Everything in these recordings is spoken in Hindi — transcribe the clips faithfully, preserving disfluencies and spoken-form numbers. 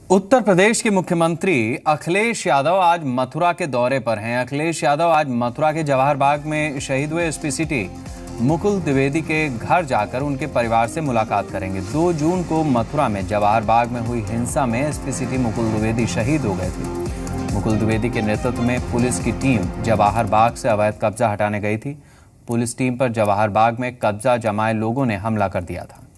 उत्तर प्रदेश के मुख्यमंत्री अखिलेश यादव आज मथुरा के दौरे पर हैं। अखिलेश यादव आज मथुरा के जवाहर बाग में शहीद हुए एसपी सिटी मुकुल द्विवेदी के घर जाकर उनके परिवार से मुलाकात करेंगे। दो जून को मथुरा में जवाहर बाग में हुई हिंसा में एसपी सिटी मुकुल द्विवेदी शहीद हो गए थे। मुकुल द्विवेदी के नेतृत्व में पुलिस की टीम जवाहर बाग से अवैध कब्जा हटाने गई थी। पुलिस टीम पर जवाहर बाग में कब्जा जमाए लोगों ने हमला कर दिया था।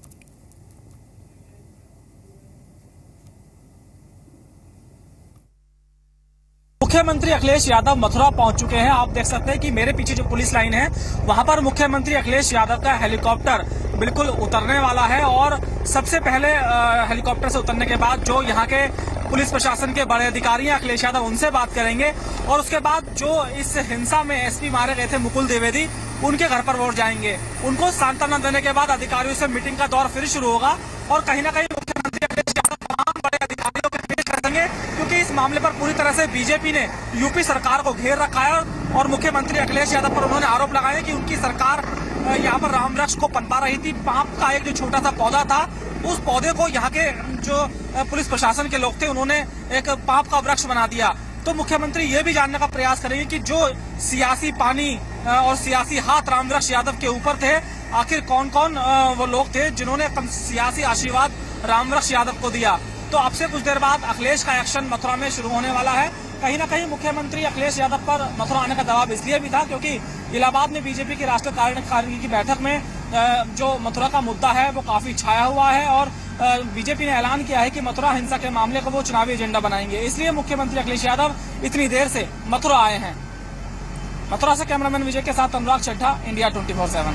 मुख्यमंत्री अखिलेश यादव मथुरा पहुंच चुके हैं। आप देख सकते हैं कि मेरे पीछे जो पुलिस लाइन है वहां पर मुख्यमंत्री अखिलेश यादव का हेलीकॉप्टर बिल्कुल उतरने वाला है और सबसे पहले हेलीकॉप्टर से उतरने के बाद जो यहां के पुलिस प्रशासन के बड़े अधिकारी हैं अखिलेश यादव, उनसे बात करेंगे और उसके बाद जो इस हिंसा में एसपी मारे गए थे मुकुल द्विवेदी, उनके घर पर वोट जाएंगे। उनको सांत्वना देने के बाद अधिकारियों से मीटिंग का दौर फिर शुरू होगा और कहीं ना कहीं मुख्यमंत्री अखिलेश यादव तमाम बड़े अधिकारियों को पेश करेंगे, क्योंकि इस मामले पर पूरी तरह से बीजेपी ने यूपी सरकार को घेर रखा है और मुख्यमंत्री अखिलेश यादव पर उन्होंने आरोप लगाया कि उनकी सरकार यहाँ पर राम वृक्ष को पनपा रही थी। पाप का एक जो छोटा सा पौधा था, उस पौधे को यहाँ के जो पुलिस प्रशासन के लोग थे उन्होंने एक पाप का वृक्ष बना दिया। तो मुख्यमंत्री ये भी जानने का प्रयास करेंगे कि जो सियासी पानी और सियासी हाथ राम वृक्ष यादव के ऊपर थे, आखिर कौन कौन वो लोग थे जिन्होंने सियासी आशीर्वाद राम वृक्ष यादव को दिया। तो अब से कुछ देर बाद अखिलेश का एक्शन मथुरा में शुरू होने वाला है। कहीं ना कहीं मुख्यमंत्री अखिलेश यादव पर मथुरा आने का दबाव इसलिए भी था क्योंकि इलाहाबाद में बीजेपी की राष्ट्रीय कार्यकारिणी की बैठक में जो मथुरा का मुद्दा है वो काफी छाया हुआ है और बीजेपी ने ऐलान किया है कि मथुरा हिंसा के मामले को वो चुनावी एजेंडा बनाएंगे। इसलिए मुख्यमंत्री अखिलेश यादव इतनी देर से मथुरा आए हैं। मथुरा से कैमरामैन विजय के साथ Anurag Chadha, India twenty four seven.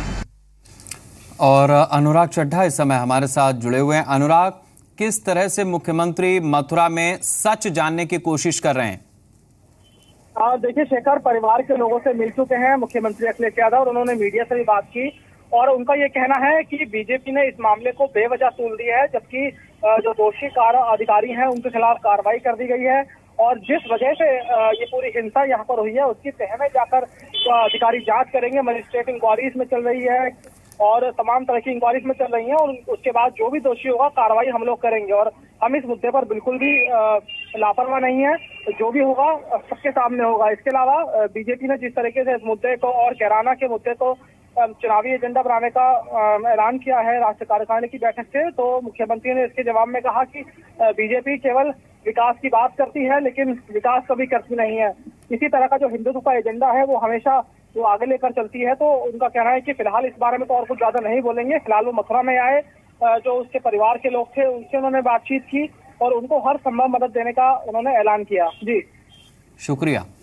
और अनुराग चड्ढा इस समय हमारे साथ जुड़े हुए हैं। अनुराग, किस तरह से मुख्यमंत्री मथुरा में सच जानने की कोशिश कर रहे हैं? देखिए शेखर, परिवार के लोगों से मिल चुके हैं मुख्यमंत्री अखिलेश यादव और उन्होंने मीडिया से भी बात की और उनका ये कहना है कि बीजेपी ने इस मामले को बेवजह तूल दिया है, जबकि जो दोषी अधिकारी हैं उनके खिलाफ कार्रवाई कर दी गई है और जिस वजह से ये पूरी हिंसा यहाँ पर हुई है उसकी तह में जाकर अधिकारी जांच करेंगे। मजिस्ट्रेट इंक्वायरी इसमें चल रही है और तमाम तरह की इंक्वायरीज में चल रही हैं और उसके बाद जो भी दोषी होगा कार्रवाई हम लोग करेंगे और हम इस मुद्दे पर बिल्कुल भी लापरवाह नहीं है। जो भी होगा सबके सामने होगा। इसके अलावा बीजेपी ने जिस तरीके से इस मुद्दे को और कैराना के मुद्दे को चुनावी एजेंडा बनाने का ऐलान किया है राष्ट्रीय कार्यकारिणी की बैठक से, तो मुख्यमंत्री ने इसके जवाब में कहा कि बीजेपी केवल विकास की बात करती है लेकिन विकास कभी करती नहीं है। इसी तरह का जो हिंदुत्व का एजेंडा है वो हमेशा वो आगे लेकर चलती है। तो उनका कहना है कि फिलहाल इस बारे में तो और कुछ ज्यादा नहीं बोलेंगे। फिलहाल वो मथुरा में आए, जो उसके परिवार के लोग थे उनसे उन्होंने बातचीत की और उनको हर संभव मदद देने का उन्होंने ऐलान किया। जी शुक्रिया।